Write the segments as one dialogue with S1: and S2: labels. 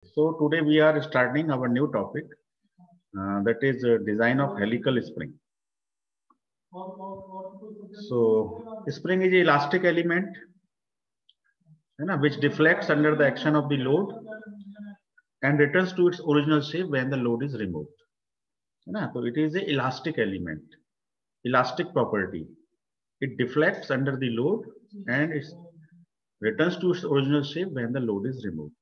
S1: So today we are starting our new topic, that is design of helical spring. So spring is an elastic element, which deflects under the action of the load and returns to its original shape when the load is removed. So it is an elastic element, elastic property. It deflects under the load and it returns to its original shape when the load is removed.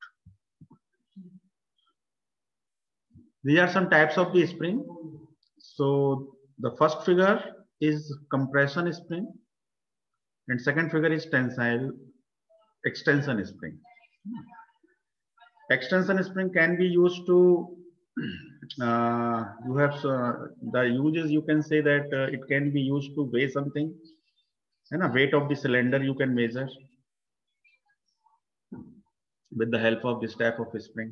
S1: These are some types of the spring. So the first figure is compression spring and second figure is tensile extension spring. Extension spring can be used to you have the uses, you can say that it can be used to weigh something, and weight of the cylinder you can measure with the help of this type of spring.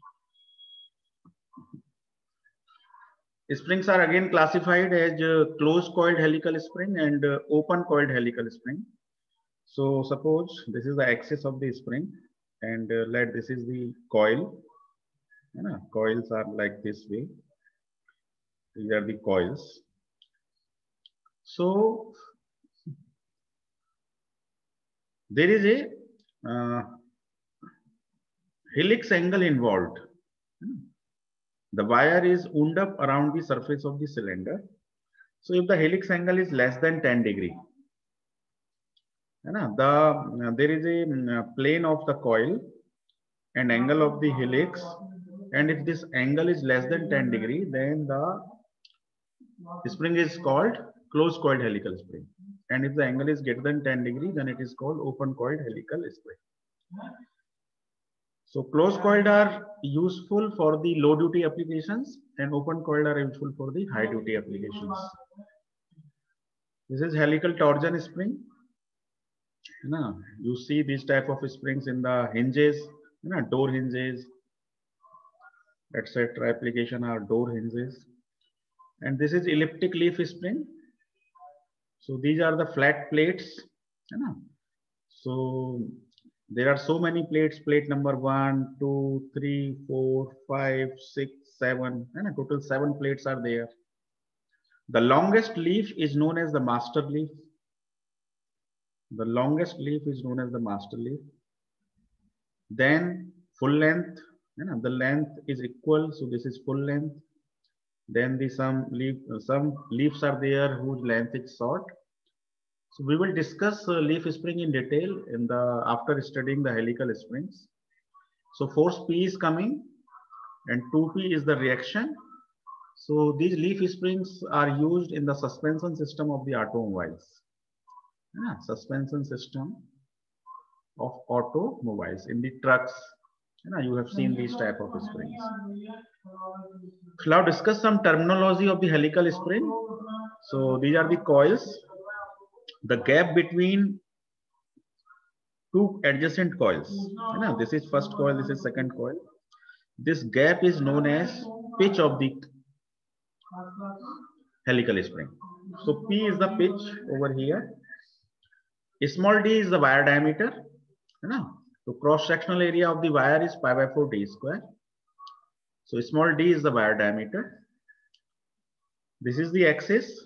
S1: Springs are again classified as closed coiled helical spring and open coiled helical spring. So suppose this is the axis of the spring and this is the coil. Coils are like this way. These are the coils. So there is a helix angle involved. The wire is wound up around the surface of the cylinder. So if the helix angle is less than 10 degree, there is a plane of the coil and angle of the helix, and if this angle is less than 10 degree, then the spring is called closed coiled helical spring. And if the angle is greater than 10 degree, then it is called open coiled helical spring. So closed coiled are useful for the low duty applications and open coiled are useful for the high duty applications. This is helical torsion spring. You see these type of springs in the hinges, door hinges, etc. Application are door hinges. And this is elliptic leaf spring. So these are the flat plates. So there are so many plates, plate number 1, 2, 3, 4, 5, 6, 7, and total 7 plates are there. The longest leaf is known as the master leaf. The longest leaf is known as the master leaf. Then full length, the length is equal, so this is full length. Then some leaves are there whose length is short. So we will discuss leaf spring in detail after studying the helical springs. So force P is coming and 2P is the reaction. So these leaf springs are used in the suspension system of the automobiles. Suspension system of automobiles, in the trucks. You have seen these type of springs. So now discuss some terminology of the helical spring. So these are the coils. The gap between two adjacent coils. This is first coil, this is second coil. This gap is known as pitch of the helical spring. So P is the pitch over here. Small d is the wire diameter. So cross-sectional area of the wire is pi by 4 d square. So small d is the wire diameter. This is the axis.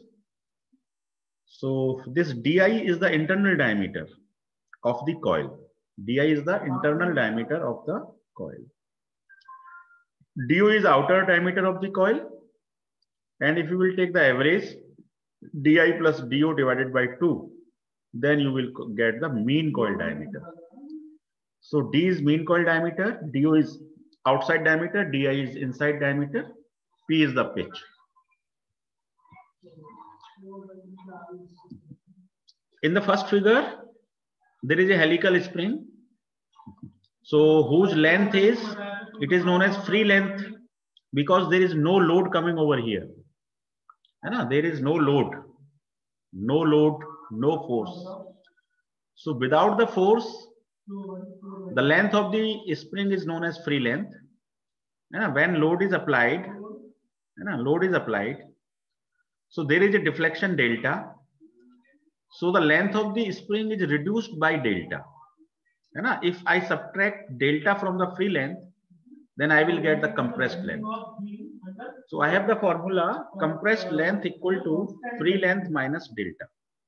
S1: So this di is the internal diameter of the coil. Di is the internal diameter of the coil. Du is outer diameter of the coil. And if you will take the average, di plus du divided by 2, then you will get the mean coil diameter. So d is mean coil diameter, du is outside diameter, di is inside diameter, p is the pitch. In the first figure, there is a helical spring. So whose length is, it is known as free length because there is no load coming over here. There is no load, no force. So without the force, the length of the spring is known as free length. When load is applied, so there is a deflection delta. So the length of the spring is reduced by delta. If I subtract delta from the free length, then I will get the compressed length. So I have the formula compressed length equal to free length minus delta.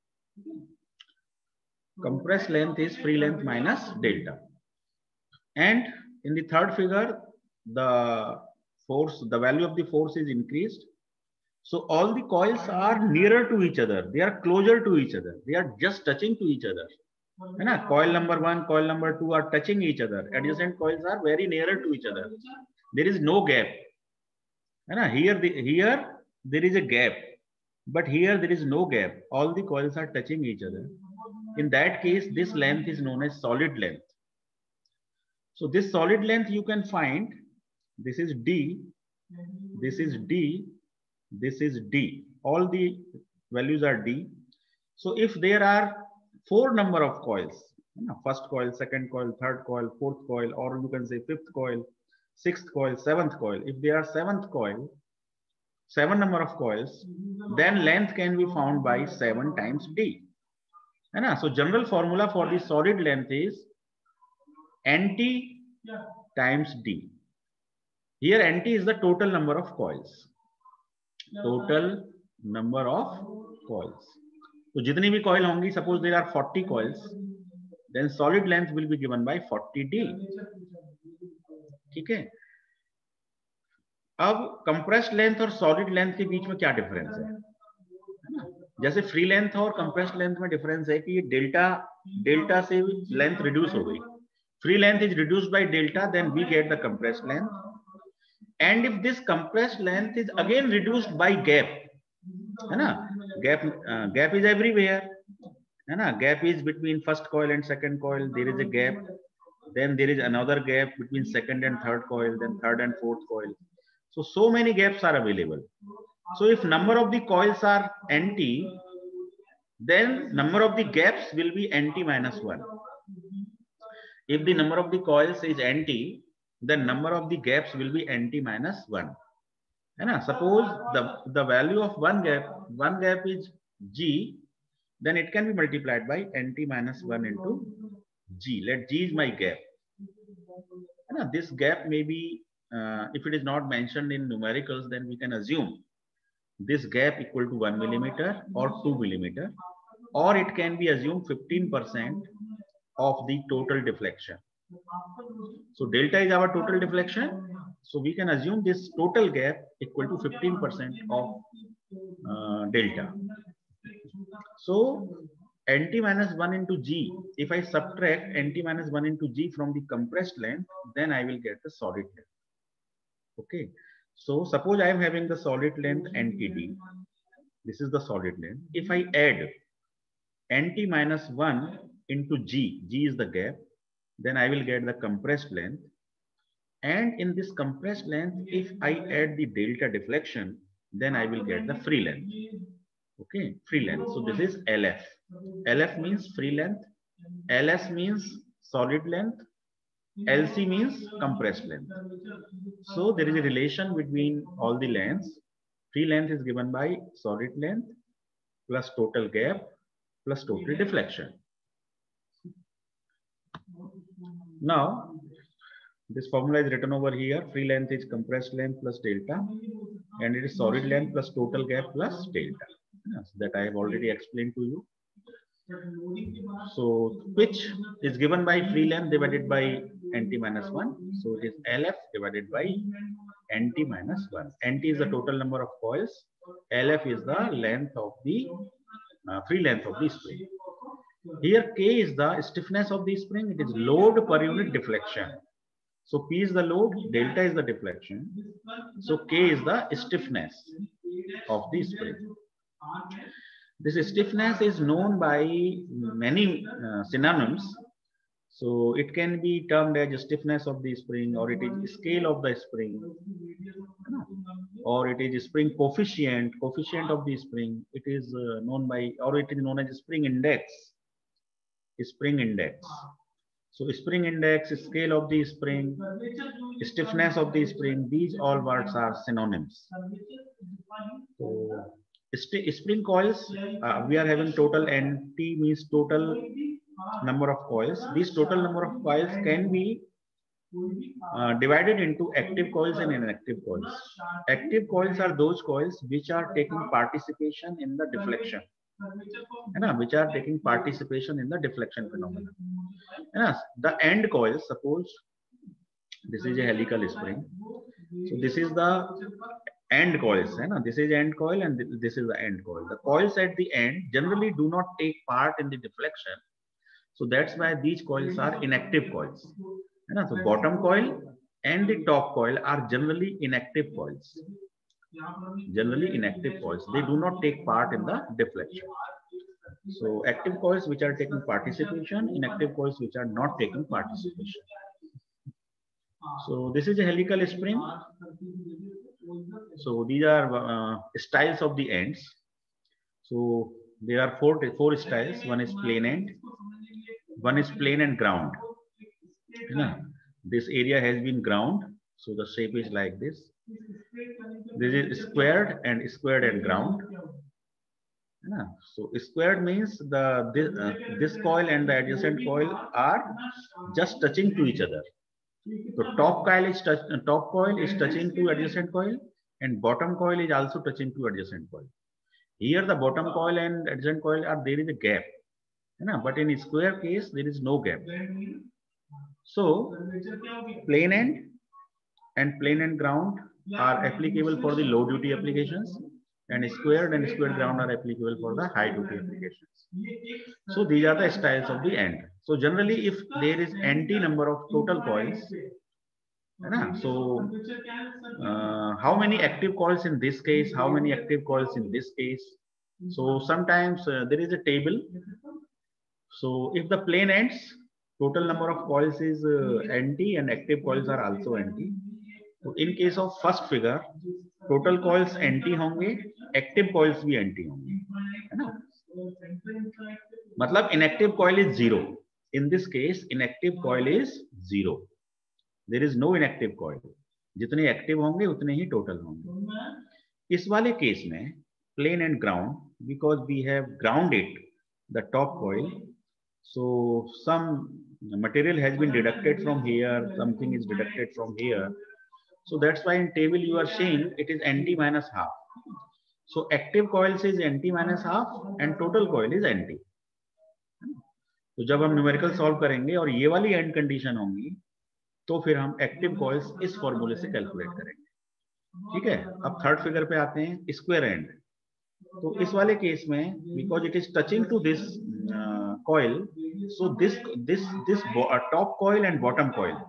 S1: Compressed length is free length minus delta. And in the third figure, the force, the value of the force is increased. So all the coils are nearer to each other. They are closer to each other. They are just touching to each other. Coil number 1, coil number 2 are touching each other. Adjacent coils are very nearer to each other. There is no gap. Here there is a gap, but here there is no gap. All the coils are touching each other. In that case, this length is known as solid length. So this solid length you can find. This is D. This is D. This is D. All the values are D. So if there are 4 number of coils, first coil, second coil, third coil, fourth coil, or you can say fifth coil, sixth coil, seventh coil. If there are seventh coil, 7 number of coils, then length can be found by 7 times D. So general formula for the solid length is NT times D. Here NT is the total number of coils. Total number of coils. So जितनी भी coil होंगी, suppose there are 40 coils, then solid length will be given by 40D. ठीक है? अब compressed length और solid length के बीच में क्या difference है? जैसे free length और compressed length में difference है कि delta से length reduce हो गई. Free length is reduced by delta, then we get the compressed length. And if this compressed length is again reduced by gap, gap is everywhere. Gap is between first coil and second coil. There is a gap. Then there is another gap between second and third coil. Then third and fourth coil. So many gaps are available. So if number of the coils are NT, then number of the gaps will be NT minus 1. If the number of the coils is NT, then number of the gaps will be NT minus 1. Suppose the value of one gap is G, then it can be multiplied by NT minus 1 into G. Let G is my gap. This gap may be, if it is not mentioned in numericals, then we can assume this gap equal to 1 millimeter or 2 millimeter, or it can be assumed 15% of the total deflection. So delta is our total deflection. So we can assume this total gap equal to 15% of delta. So NT minus 1 into G, if I subtract NT minus 1 into G from the compressed length, then I will get the solid length. Okay. So suppose I am having the solid length NTD. This is the solid length. If I add NT minus 1 into G, G is the gap, then I will get the compressed length. And in this compressed length, if I add the delta deflection, then I will get the free length. Okay, free length. So this is LF. LF means free length. LS means solid length. LC means compressed length. So there is a relation between all the lengths. Free length is given by solid length plus total gap plus total deflection. Now, this formula is written over here. Free length is compressed length plus delta, and it is solid length plus total gap plus delta. Yes, that I have already explained to you. So pitch is given by free length divided by NT minus 1. So it is LF divided by NT minus 1. NT is the total number of coils. LF is the length of the free length of the spring. Here K is the stiffness of the spring. It is load per unit deflection. So P is the load, delta is the deflection. So K is the stiffness of the spring. This stiffness is known by many synonyms. So it can be termed as stiffness of the spring, or it is scale of the spring, or it is spring coefficient of the spring. It is known by, or it is known as spring index. Spring index. So spring index, scale of the spring, stiffness of the spring, these all words are synonyms. So spring coils, we are having total NT means total number of coils. This total number of coils can be divided into active coils and inactive coils. Active coils are those coils which are taking participation in the deflection, which are taking participation in the deflection phenomenon. The end coil, suppose this is a helical spring, so this is the end coils, this is end coil and this is the end coil. The coils at the end generally do not take part in the deflection, so that's why these coils are inactive coils. So bottom coil and the top coil are generally inactive coils. Generally inactive coils. They do not take part in the deflection. So active coils which are taking participation, inactive coils which are not taking participation. So this is a helical spring. So these are styles of the ends. So there are four styles. One is plain end, one is plain and ground. This area has been ground, so the shape is like this. This is squared and ground. So squared means this coil and the adjacent coil are just touching to each other. So top coil is touching to adjacent coil, and bottom coil is also touching to adjacent coil. Here the bottom coil and adjacent coil there is a gap, but in square case there is no gap. So plain end and plain and ground are applicable for the low duty applications, and squared ground are applicable for the high duty applications. So these are the styles of the end. So generally, if there is NT number of total coils, so how many active coils in this case, how many active coils in this case? So sometimes there is a table. So if the plain ends, total number of coils is NT and active coils are also NT. So in case of first figure, total coils NT होंगे, active coils भी NT होंगे, है ना? मतलब inactive coil is 0. In this case, inactive coil is 0. There is no inactive coil. जितने active होंगे उतने ही total होंगे. इस वाले केस में plain and ground, because we have grounded the top coil, so some material has been deducted from here, something is deducted from here. So that's why in table you are seeing it is NT minus half. So active coils is NT minus half and total coil is NT. तो जब हम numerical solve करेंगे और ये वाली and condition होंगी, तो फिर हम एक्टिव कॉइल्स इस फॉर्मूले से कैलकुलेट करेंगे. ठीक है. अब थर्ड फिगर पे आते हैं, स्क्वायर एंड. तो इस वाले केस में because it is touching to this coil, so this top coil and bottom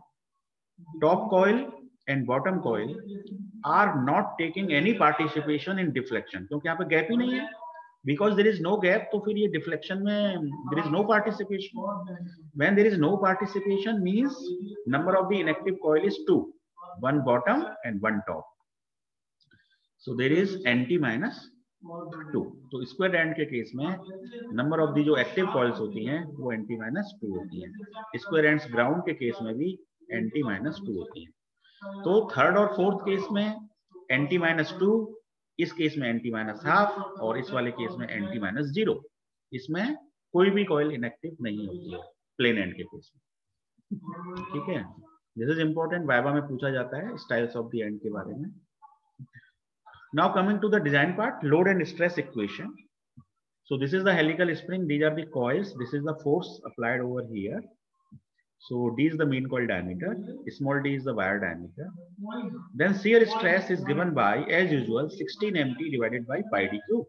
S1: coil are not taking any participation in deflection, क्योंकि यहाँ पे गैप ही नहीं है. Because there is no gap, तो फिर ये deflection में there is no participation. When there is no participation means number of the inactive coil is 2, one bottom and one top. So there is NT minus 2. तो square end के case में number of the जो active coils होती हैं वो NT minus 2 होती हैं. Square ends ground के केस में भी NT minus 2 होती हैं. तो थर्ड और फोर्थ केस में NT minus 2, इस केस में NT minus half और इस वाले केस में NT minus 0. इसमें कोई भी कॉइल इनएक्टिव नहीं होती है प्लेन एंड के केस में. ठीक है. दिस इज इंपॉर्टेंट, वाइवा में पूछा जाता है स्टाइल्स ऑफ द एंड के बारे में. Now coming to the design part, load and stress equation. So this is the helical spring. These are the coils. This is the force applied over here. So D is the mean coil diameter. Small d is the wire diameter. Then shear stress is given by, as usual, 16 mt divided by pi d cube.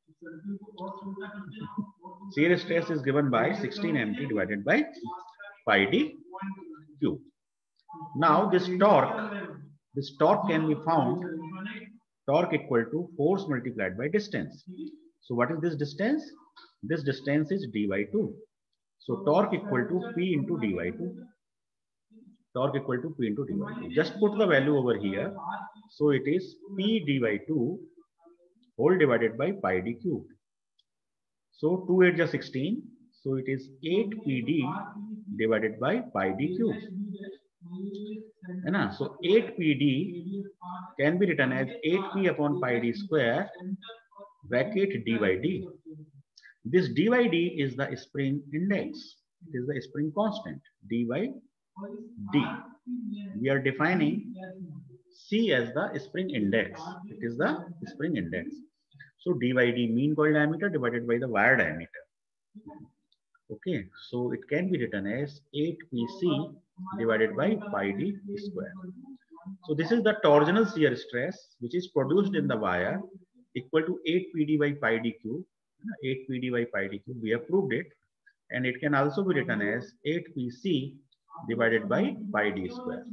S1: Shear stress is given by 16 mt divided by pi d cube. Now this torque can be found. Torque equal to force multiplied by distance. So what is this distance? This distance is d by 2. So torque equal to P into d by 2. Torque equal to P into d by 2. Just put the value over here. So it is P d by 2 whole divided by pi d cubed. So 2 8 is 16. So it is 8 PD divided by pi d cubed. So 8 PD can be written as 8P upon pi d square bracket d by d. This d by d is the spring index. It is the spring constant d by d. We are defining C as the spring index. It is the spring index. So d by d, mean coil diameter divided by the wire diameter. Okay, so it can be written as 8pc divided by pi d square. So this is the torsional shear stress which is produced in the wire equal to 8pd by pi d cube. 8pd by pi d cube. We have proved it, and it can also be written as 8pc divided by pi d square.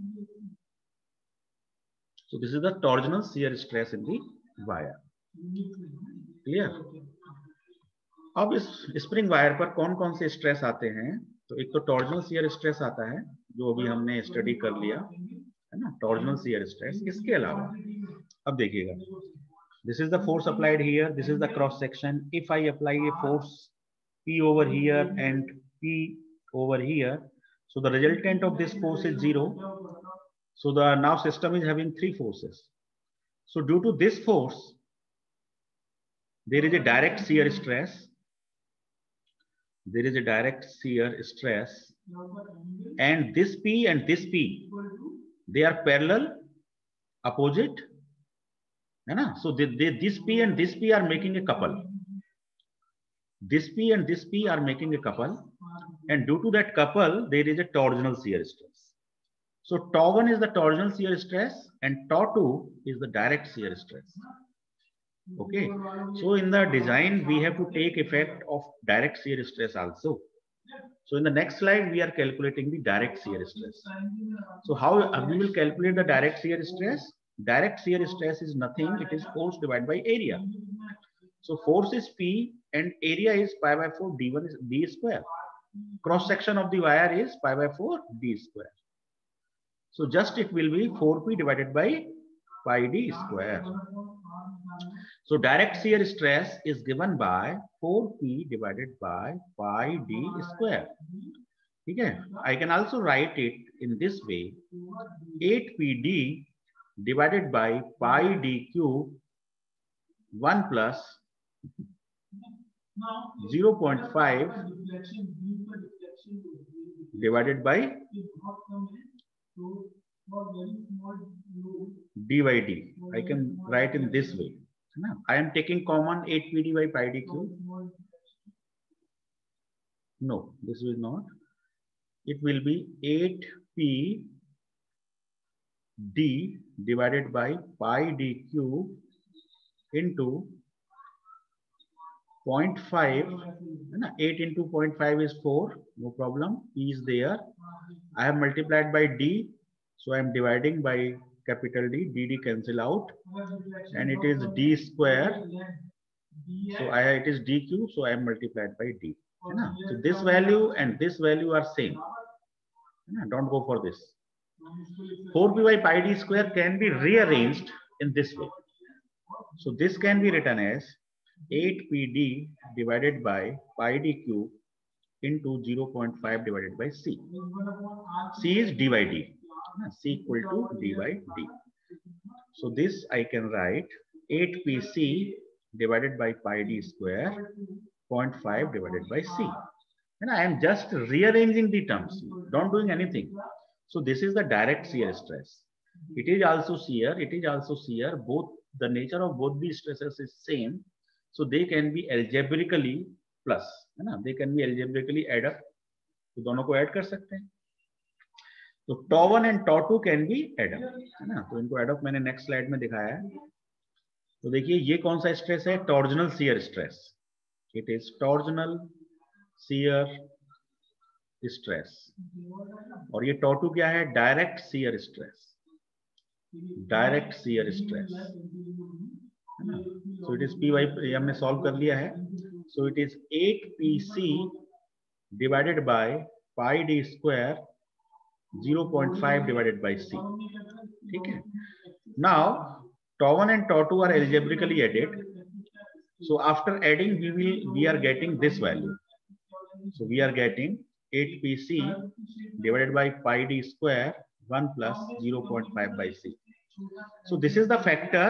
S1: So this is the torsional shear stress in the wire. Clear? अब इस spring wire पर कौन कौन से stress आते हैं? तो एक तो टॉर्जनल शियर स्ट्रेस आता है जो अभी हमने स्टडी कर लिया है ना, टॉर्जनल शियर स्ट्रेस. इसके अलावा अब देखिएगा, this is the force applied here, this is the cross section. If I apply a force P over here and P over here, so the resultant of this force is 0. So the now system is having 3 forces. So due to this force, there is a direct shear stress. There is a direct shear stress, and this P and this P, they are parallel, opposite, है ना? So this P and this P are making a couple. This P and this P are making a couple, and due to that couple, there is a torsional shear stress. So τ1 is the torsional shear stress, and τ2 is the direct shear stress. Okay, so in the design we have to take effect of direct shear stress also. So in the next slide we are calculating the direct shear stress. So how we will calculate the direct shear stress? Direct shear stress is nothing, it is force divided by area. So force is P and area is pi by 4 d1 is d square. Cross section of the wire is pi by 4 d square. So just it will be 4p divided by pi d square. So direct shear stress is given by 4p divided by pi d square. Okay, I can also write it in this way: 8pd divided by pi d cube 1 plus 0.5 divided by d by d. I can write in this way. I am taking common 8pd by pi d cube. No, this will not. It will be 8p d divided by pi d cube into 0.5. 8 into 0.5 is 4. No problem. P is there. I have multiplied by d, so I am dividing by capital D. D cancel out, and it is d square. So it is d cube, so I am multiplied by d. So this value and this value are same. Don't go for this. 4p by pi d square can be rearranged in this way. So this can be written as 8pd divided by pi d cube into 0.5 divided by c. C is d by d. C equal to d by d. So this I can write 8pc divided by pi d square 0.5 divided by c. And I am just rearranging the terms, don't doing anything. So this is the direct shear stress. It is also shear, it is also shear. Both the nature of both these stresses is same. So they can be algebraically plus, है ना? They can be algebraically add up. तो दोनों को add कर सकते हैं. तो τ1 and τ2 can be add up, है ना? तो इनको add up मैंने next slide में दिखाया है. तो देखिए ये कौन सा स्ट्रेस है? Torsional shear stress. It is torsional shear stress. और ये τ2 क्या है? Direct shear stress. Direct shear stress. So it is P by, ये हमने solve कर लिया है. So it is 8pc divided by pi d square 0.5 divided by c. ठीक है. Now τ1 and τ2 are algebraically added. So after adding, we are getting this value. So we are getting 8pc divided by pi d square 1 plus 0.5 by c. So this is the factor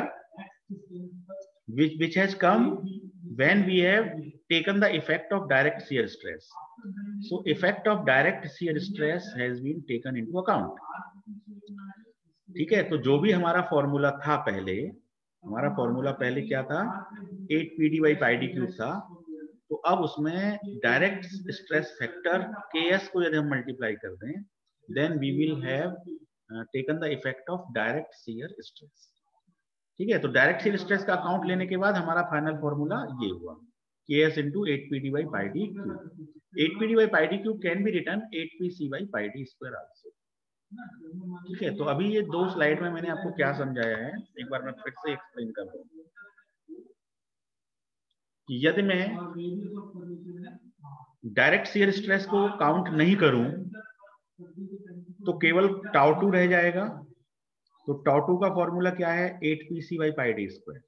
S1: which has come when we have taken the effect of direct shear stress. So effect of direct shear stress has been taken into account. ठीक है, तो जो भी हमारा formula था पहले, हमारा formula पहले क्या था, 8 PD by pi d cube था, तो अब उसमें डायरेक्ट स्ट्रेस फैक्टर Ks को यदि हम मल्टीप्लाई कर दें, then we will have taken the effect of direct shear stress. ठीक है, तो डायरेक्ट शियर स्ट्रेस का अकाउंट लेने के बाद हमारा फाइनल फॉर्मूला ये हुआ, Ks into 8 PD by pi d cube. 8 PD by pi d cube can be written 8 PC by pi d square also. ठीक है, तो अभी ये दो स्लाइड में मैंने आपको क्या समझाया है, एक बार मैं फिर से एक्सप्लेन कर दूं। यदि मैं डायरेक्ट शियर स्ट्रेस को काउंट नहीं करूं तो केवल टाउ 2 रह जाएगा। तो टाउ 2 का फॉर्मूला क्या है, 8 PC by pi d square.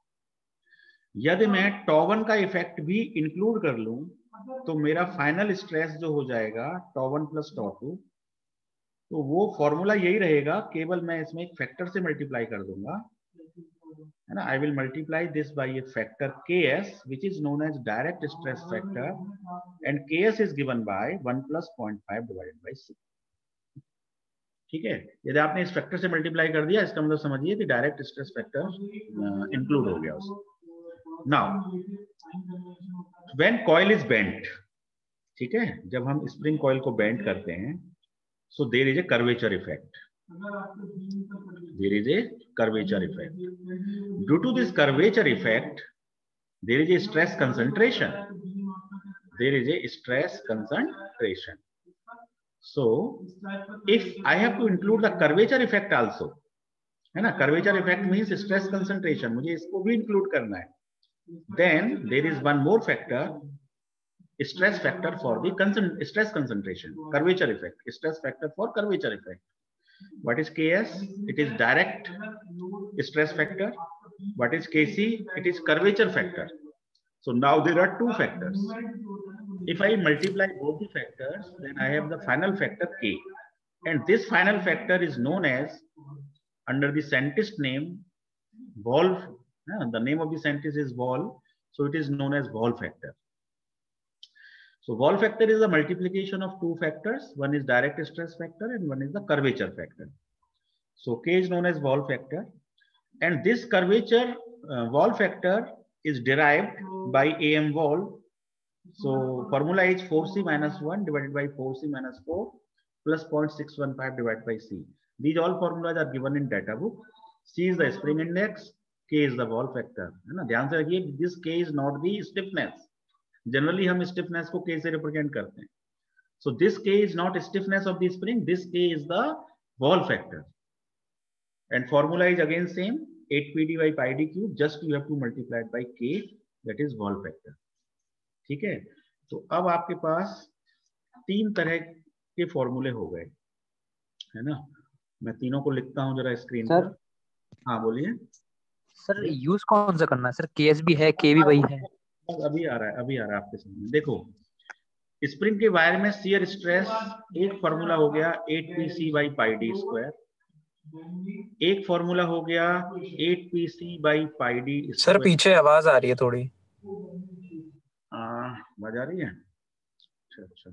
S1: यदि मैं टाउ 1 का इफेक्ट भी इंक्लूड कर लूं तो मेरा फाइनल स्ट्रेस जो हो जाएगा टाउ 1 प्लस टाउ 2, तो वो फॉर्मूला यही रहेगा, केवल मैं इसमें एक फैक्टर से मल्टीप्लाई कर दूंगा, है ना। I will multiply this by a factor Ks which is known as direct stress factor and Ks is given by 1 plus 0.5 divided by c। ठीक है, यदि आपने इस फैक्टर से मल्टीप्लाई कर दिया, इसका मतलब समझिए कि डायरेक्ट स्ट्रेस फैक्टर इंक्लूड हो गया उसमें। Now when coil is bent, ठीक है, जब हम स्प्रिंग कॉइल को बेंट करते हैं, so there is a curvature effect, there is a curvature effect. Due to this curvature effect, there is a stress concentration. There is a stress concentration. So, if I have to include the curvature effect also, है ना, curvature effect means stress concentration, मुझे इसको भी include करना है, then there is one more factor, stress factor for the stress concentration, curvature effect, stress factor for curvature effect. What is Ks? It is direct stress factor. What is Kc? It is curvature factor. So now there are two factors. If I multiply both the factors, then I have the final factor K. And this final factor is known as, under the scientist name, Wall. The name of the scientist is Wall. So it is known as Wall factor. So Wall factor is the multiplication of two factors. One is direct stress factor and one is the curvature factor. So K is known as Wall factor. And this curvature Wall factor is derived by AM Wall. So formula is 4C minus 1 divided by 4C minus 4 plus 0.615 divided by C. These all formulas are given in data book. C is the spring index, K is the Wall factor. है ना, ध्यान से रखिए, this K is not the stiffness. Generally हम stiffness को K से represent करते हैं। So this K is not stiffness of the spring, this K is the Wahl factor and formula is again same, 8 PD by pi d cube, just you have to multiply it by K, that is wall factor। ठीक है, तो अब आपके पास तीन तरह के फॉर्मूले हो गए, है ना। मैं तीनों को लिखता हूं जरा स्क्रीन पर। हाँ बोलिए
S2: सर, यूज कौन सा करना है सर? Ks भी है, K भी वही है।
S1: अभी आ रहा है आपके सामने। देखो, स्प्रिंग के वायर में शियर स्ट्रेस, एक फॉर्मूला हो गया 8 PC by pi d square, एक फॉर्मूला हो गया 8 PC by pi d square.
S2: Sir पीछे आवाज आ रही है थोड़ी।
S1: आवाज आ रही है? अच्छा,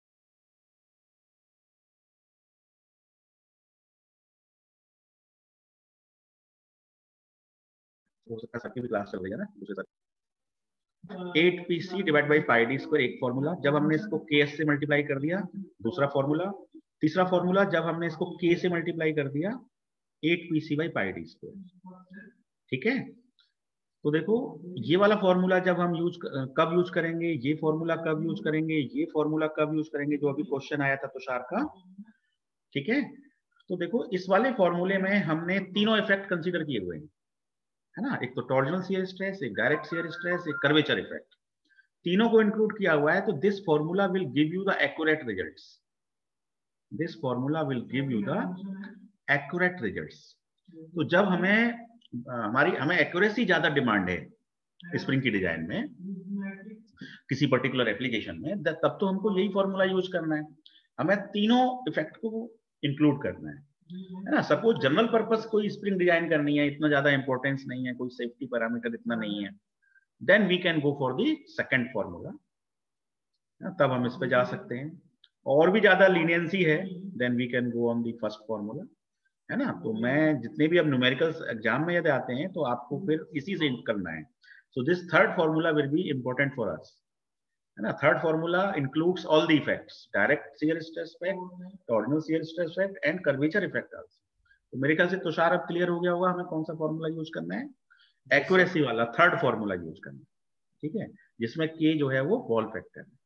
S1: हो सकता है सबकी भी क्लास चल रही है ना दूसरे साथ। 8 PC divide by pi d square एक फॉर्मूला, जब हमने इसको Ks से मल्टीप्लाई कर दिया दूसरा फॉर्मूला। तीसरा फॉर्मूला जब हमने इसको K से मल्टीप्लाई कर दिया 8 PC by pi d square. ठीक है, तो देखो ये वाला फॉर्मूला जब हम कब यूज करेंगे, ये फॉर्मूला कब यूज करेंगे, ये फॉर्मूला कब यूज करेंगे, जो अभी क्वेश्चन आया था तुषार का। ठीक है, तो देखो इस वाले फॉर्मूले में हमने तीनों इफेक्ट कंसीडर किए हुए हैं, है ना। एक तो टॉर्जनल शियर स्ट्रेस, एक डायरेक्ट शियर स्ट्रेस, एक कर्वेचर इफेक्ट, तीनों को इंक्लूड किया हुआ है। तो this formula will give you the accurate results, this formula will give you the accurate results. तो जब हमें एक्यूरेसी ज्यादा डिमांड है स्प्रिंग की डिजाइन में, किसी पर्टिकुलर एप्लीकेशन में, तब तो हमको यही फॉर्मूला यूज करना है, हमें तीनों इफेक्ट को इंक्लूड करना है ना। सपोज जनरल पर्पस कोई स्प्रिंग डिजाइन करनी है, इतना ज्यादा इंपॉर्टेंस नहीं है, कोई सेफ्टी पैरामीटर इतना नहीं है, then we can go for the second formula. तब हम इस पे जा सकते हैं। और भी ज्यादा लीनियंसी है then we can go on the first formula, है ना। तो मैं जितने भी अब न्यूमेरिकल्स एग्जाम में यदि आते हैं तो आपको फिर इसी से करना है। So this third formula will be important for us, है ना। Third formula includes all the effects, direct shear stress effect, torsional shear stress effect and curvature effect also. तो मेरे ख्याल से तुषार अब क्लियर हो गया होगा हमें कौन सा फॉर्मूला यूज करना है, एक्यूरेसी वाला थर्ड फॉर्मूला यूज करना है, ठीक है, जिसमें के जो है वो बॉल फैक्टर है।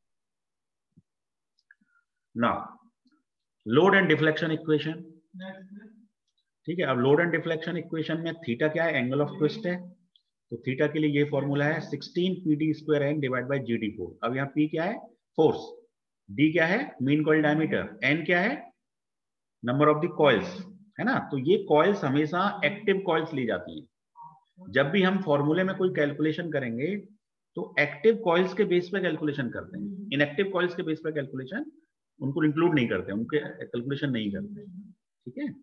S1: Now load and deflection equation, ठीक है। अब लोड एंड डिफ्लेक्शन इक्वेशन में थीटा क्या है, एंगल ऑफ ट्विस्ट है। तो थीटा के लिए ये फॉर्मूला है 16 P D square N divide by GD4। अब यहाँ पी क्या है, फोर्स, डी क्या है, मीन कॉइल डायमीटर, एन क्या है, नंबर ऑफ द कॉइल्स, है ना। तो ये कॉइल्स हमेशा एक्टिव कॉइल्स ली जाती है। जब भी हम फॉर्मूले में कोई कैलकुलेशन करेंगे तो एक्टिव कॉइल्स के बेस पे कैलकुलेशन करते हैं, इनएक्टिव कॉइल्स के बेस पे कैलकुलेशन उनको इंक्लूड नहीं करते, उनके कैलकुलेशन नहीं करते, ठीक है।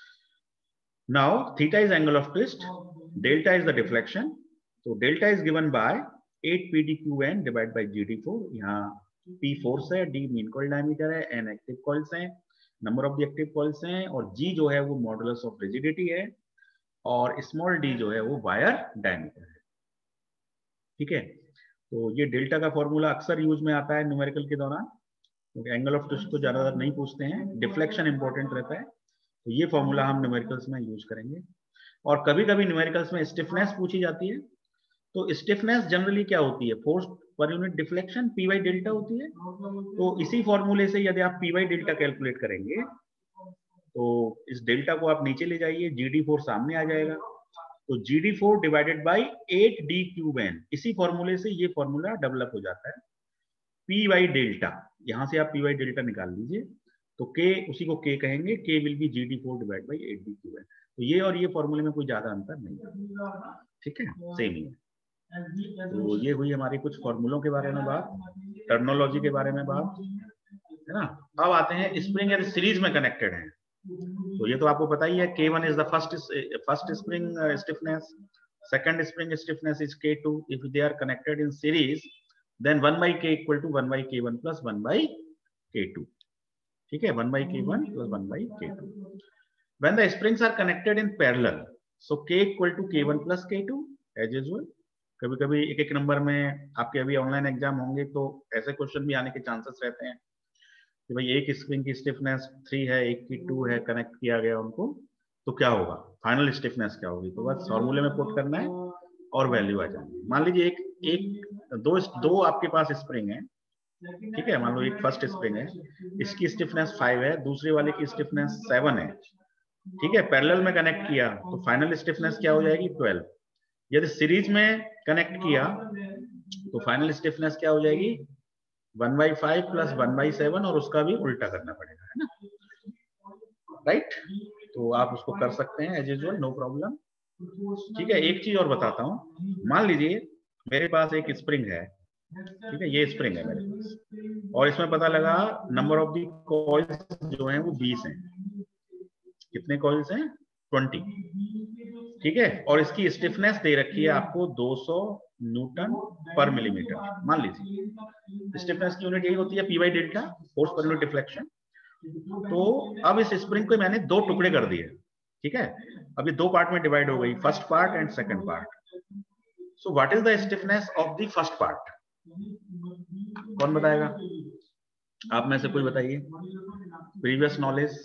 S1: Now theta is angle of twist, delta is the deflection. तो delta is given by 8 PDQN divide by GD4। यहाँ P फोर्स है, D मीन कॉइल डायमीटर है, N एक्टिव कॉइल्स हैं, number of the active coils हैं, और G जो है वो मॉडुलस ऑफ रिजिडिटी है, और स्मॉल d जो है वो वायर डायमीटर है, ठीक है। तो ये डेल्टा का फॉर्मूला अक्सर यूज में आता है न्यूमेरिकल के दौरान, क्योंकि एंगल ऑफ ट्विस्ट तो ज्यादातर नहीं पूछते हैं, डिफ्लेक्शन इंपॉर्टेंट रहता है। तो ये फॉर्मूला हम न्यूमेरिकल्स में यूज करेंगे। और कभी कभी न्यूमेरिकल्स में स्टिफनेस पूछी जाती है। तो स्टिफनेस जनरली क्या होती है, force per unit deflection P by delta होती है। तो इसी फॉर्मूले से यदि आप पी बाई डेल्टा कैलकुलेट करेंगे तो इस डेल्टा को आप नीचे ले जाइए, GD4 सामने आ जाएगा। तो GD4 डिवाइडेड बाई 8D3n, इसी फॉर्मूले से ये फॉर्मूला डेवलप हो जाता है, P बाई डेल्टा। यहां से आप P बाई डेल्टा निकाल लीजिए, तो K उसी को K कहेंगे, K will be GD4 divide by 8D3n। तो ये और ये फॉर्मूले में कोई ज्यादा अंतर नहीं है, ठीक है, सेम ही है। तो ये हुई हमारी कुछ फॉर्मूलों के बारे में बात, टर्मिनोलॉजी के बारे में बात, है ना। अब आते हैं स्प्रिंग यदि सीरीज में कनेक्टेड है, तो ये तो आपको पता ही है, K1 is the first spring stiffness, second spring stiffness is K2 if they are connected in series, then 1 by K equal to 1 by K1 plus 1 by K2, ठीक है, 1 by K1 plus 1 by K2। When the springs are connected in parallel, so K equal to K1 plus K2 as usual। कभी कभी एक एक number में आपके अभी online exam होंगे तो ऐसे क्वेश्चन भी आने के चांसेस रहते हैं कि भाई एक स्प्रिंग की स्टिफनेस 3 है, एक की 2 है, कनेक्ट किया गया उनको, तो क्या होगा, फाइनल स्टिफनेस क्या होगी। तो बस फॉर्मूले में पुट करना है और वैल्यू आ जाएगी। मान लीजिए दो आपके पास स्प्रिंग है, ठीक है, मान लो एक फर्स्ट स्प्रिंग है, इसकी स्टिफनेस 5 है, दूसरे वाले की स्टिफनेस 7 है, ठीक है, पैरेलल में कनेक्ट किया तो फाइनल स्टिफनेस क्या हो जाएगी, 12। यदि सीरीज में कनेक्ट किया तो फाइनल स्टिफनेस क्या हो जाएगी, 1/5 प्लस 1/7, और उसका भी उल्टा करना पड़ेगा, है ना, राइट। तो आप उसको कर सकते हैं एज यूजुअल, नो प्रॉब्लम, ठीक है। एक चीज और बताता हूँ, मान लीजिए मेरे पास एक स्प्रिंग है, ठीक है, ये स्प्रिंग है मेरे पास, और इसमें पता लगा नंबर ऑफ दी कॉइल्स जो हैं वो 20 हैं। कितने कॉइल्स हैं, 20, ठीक है, और इसकी स्टिफनेस दे रखी है आपको 200 न्यूटन पर मिलीमीटर। मान लीजिए स्टिफनेस की यूनिट यही होती है P by delta, force per unit deflection. तो अब इस स्प्रिंग को मैंने दो टुकड़े कर दिए, ठीक है, अब ये दो पार्ट में डिवाइड हो गई, first part and second part. So what is the stiffness of the first part, कौन बताएगा, आप में से कोई बताइए, प्रीवियस नॉलेज।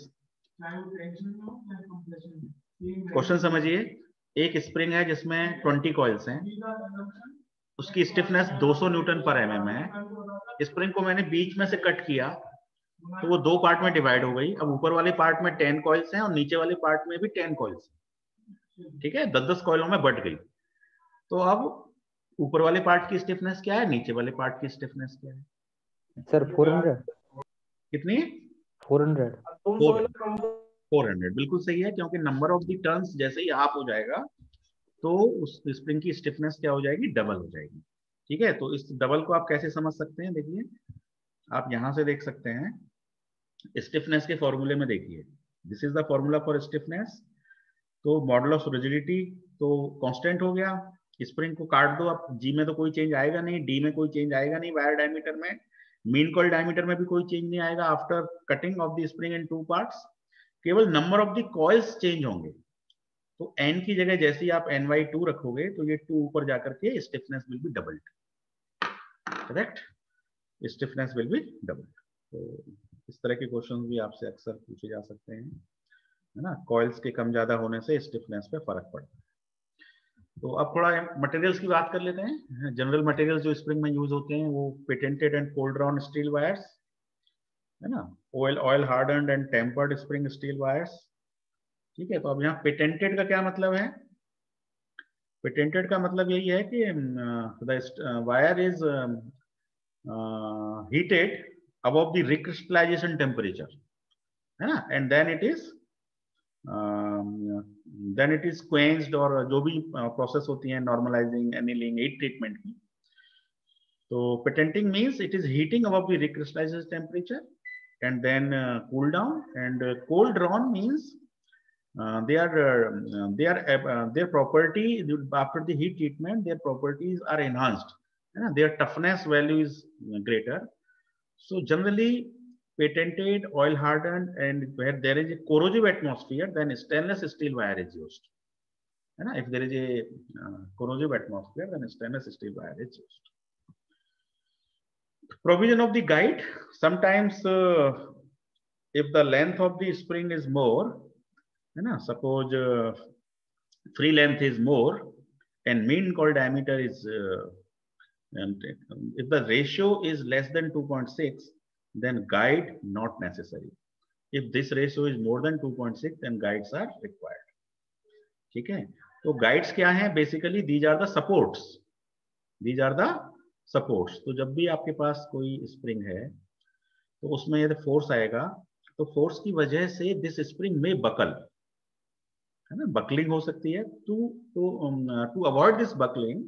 S1: क्वेश्चन समझिए, एक स्प्रिंग है जिसमें 20 कॉइल्स हैं, उसकी स्टिफनेस 200 न्यूटन पर mm है। स्प्रिंग को मैंने बीच में से कट किया तो वो दो पार्ट में डिवाइड हो गई। अब ऊपर वाले पार्ट में 10 कॉइल्स हैं और नीचे वाले पार्ट में भी 10 कॉइल्स हैं, ठीक है, 10-10 कॉइलों में बट गई। तो अब ऊपर वाले पार्ट की स्टिफनेस क्या है, नीचे वाले पार्ट की स्टिफनेस क्या है,
S2: सर 400।
S1: कितनी,
S2: 400।
S1: 400 बिल्कुल सही है, क्योंकि नंबर ऑफ द टर्न्स जैसे ही हाफ हो जाएगा तो उस स्प्रिंग की स्टिफनेस क्या हो जाएगी, डबल हो जाएगी, ठीक है। तो इस डबल को आप कैसे समझ सकते हैं, देखिए आप यहां से देख सकते हैं, स्टिफनेस के फॉर्मूले में देखिए, this is the formula for stiffness. तो मॉडुलस ऑफ रिजिडिटी तो कांस्टेंट हो गया, स्प्रिंग को काट दो, अब जी में तो कोई चेंज आएगा नहीं, डी में कोई चेंज आएगा नहीं, वायर डायमीटर में, मीन कॉइल डायमीटर में भी कोई चेंज नहीं आएगा after cutting of the spring in 2 parts, केवल number of the coils change होंगे। तो n की जगह जैसे ही आप ny2 रखोगे तो ये 2 ऊपर जाकर के stiffness will be doubled, correct, stiffness will be doubled. तो इस तरह के क्वेश्चंस भी आपसे अक्सर पूछे जा सकते हैं, है ना, कॉइल्स के कम ज्यादा होने से स्टिफनेस पे फर्क पड़ता है। तो अब थोड़ा मटेरियल्स की बात कर लेते हैं। जनरल मटेरियल्स जो स्प्रिंग में यूज होते हैं वो patented and cold drawn steel wires, है ना, oil hardened and tempered spring steel wires. ठीक है, तो अब यहाँ पेटेंटेड का क्या मतलब है? पेटेंटेड का मतलब यही है कि the wire is heated above the recrystallization temperature, है ना, and then it is quenched, और जो भी प्रोसेस होती है नॉर्मलाइजिंग, एनीलिंग, हीट ट्रीटमेंट की। तो patenting means it is heating above the recrystallization temperature and then cool down, and cold drawn means their property after the heat treatment, their properties are enhanced, their toughness value is greater. So generally patented, oil hardened, and where there is a corrosive atmosphere, then stainless steel wire is used, if there is a corrosive atmosphere, then stainless steel wire is used. Provision of the guide. Sometimes if the length of the spring is more, suppose free length is more and mean coil diameter is and if the ratio is less than 2.6, then guide not necessary. If this ratio is more than 2.6, then guides are required. ठीक है, तो guides क्या है? Basically these are the supports. These are the supports. तो जब भी आपके पास कोई स्प्रिंग है तो उसमें यदि फोर्स आएगा तो फोर्स की वजह से दिस स्प्रिंग में बकल, है ना, बकलिंग हो सकती है। To avoid this buckling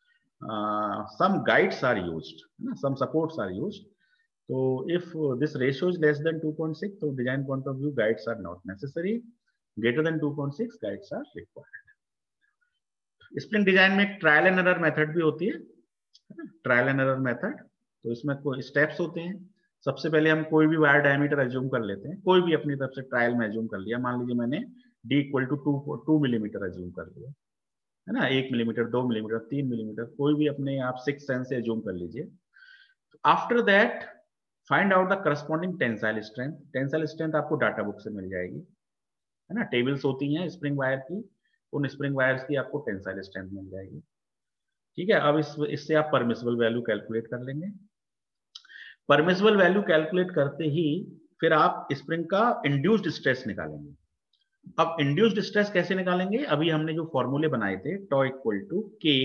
S1: some guides are used, some supports are used. So if this ratio is less than 2.6, so design point of view guides are not necessary. Greater than 2.6 guides are required. Spring design में एक trial and error method भी होती है, trial and error method. तो इसमें कोई steps होते हैं। सबसे पहले हम कोई भी वायर डायमीटर एज्यूम कर लेते हैं, कोई भी अपनी तरफ से ट्रायल में एज्यूम कर लिया। मान लीजिए मैंने d equal to 2 millimetre assume कर लिया, है ना, 1 मिलीमीटर, 2 मिलीमीटर, 3 मिलीमीटर, कोई भी अपने आप 6 सेंस से एज्यूम कर लीजिए। After that find out the corresponding tensile strength. Tensile strength आपको डाटा बुक से मिल जाएगी, है ना, टेबल्स होती हैं स्प्रिंग वायर की, उन स्प्रिंग वायर्स की आपको टेंसाइल स्ट्रेंथ मिल जाएगी। ठीक है, अब इससे आप परमिसिबल वैल्यू कैलकुलेट कर लेंगे। परमिसिबल वैल्यू कैलकुलेट करते ही फिर आप स्प्रिंग का इंड्यूस्ड स्ट्रेस निकालेंगे। अब इंड्यूस्ड स्ट्रेस कैसे निकालेंगे? अभी हमने जो फॉर्मूले बनाए थे, टॉ equal to K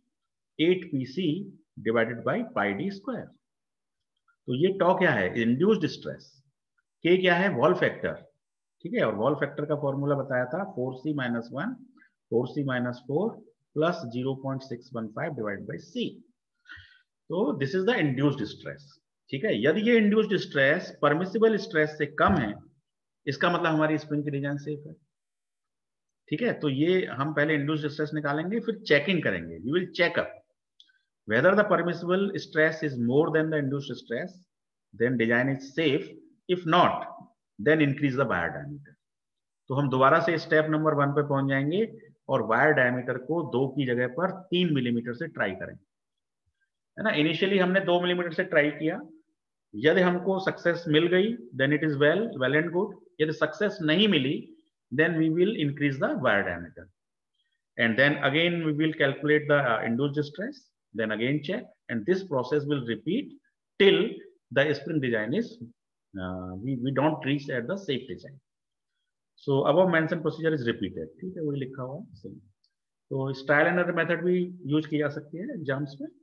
S1: 8pc divided by pi d square. तो ये टॉ क्या है? Induced stress. के क्या है? Wahl factor. ठीक है, और वॉल फैक्टर का फॉर्मूला बताया था 4c-1 4c-4 plus 0.615 divide by C. तो this is the induced stress. ठीक है, यदि ये इंड्यूस्ड स्ट्रेस परमिसिबल स्ट्रेस से कम है, इसका मतलब हमारी स्प्रिंग की डिजाइन सेफ है। ठीक है, तो ये हम पहले इंड्यूस्ड स्ट्रेस निकालेंगे, फिर चेकिंग करेंगे। We will check up whether the permissible stress is more than the induced stress, then design is safe. If not, then increase the wire diameter. तो हम दोबारा से स्टेप नंबर 1 पे पहुंच जाएंगे और वायर डायमीटर को 2 की जगह पर 3 मिलीमीटर से ट्राई करेंगे, है ना। इनिशियली हमने 2 मिलीमीटर से ट्राई किया, यदि हमको सक्सेस मिल गई then it is well and good. यदि सक्सेस नहीं मिली then we will increase the wire diameter, and then again we will calculate the induced stress, then again check, and this process will repeat till the spring design is we don't reach at the safe design. So above mentioned procedure is repeated. ठीक है, वही लिखा हुआ है। तो trial and error method भी use की जा सकती है एग्जाम्स में।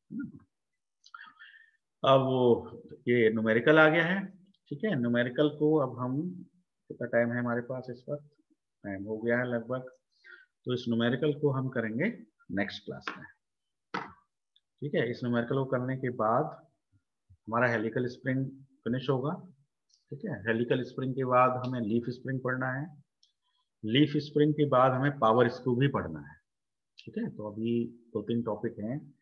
S1: अब वो ये न्यूमेरिकल आ गया है। ठीक है, न्यूमेरिकल को अब हम, कितना टाइम है हमारे पास इस वक्त? टाइम हो गया है लगभग। तो इस न्यूमेरिकल को हम करेंगे नेक्स्ट क्लास में। ठीक है, इस न्यूमेरिकल को करने के बाद हमारा हेलिकल स्प्रिंग फिनिश होगा। ठीक है, हेलिकल स्प्रिंग के बाद हमें लीफ स्प्रिंग पढ़ना है। लीफ स्प्रिंग के बाद हमें पावर स्क्रू भी पढ़ना है। ठीक है, तो अभी 2-3 टॉपिक हैं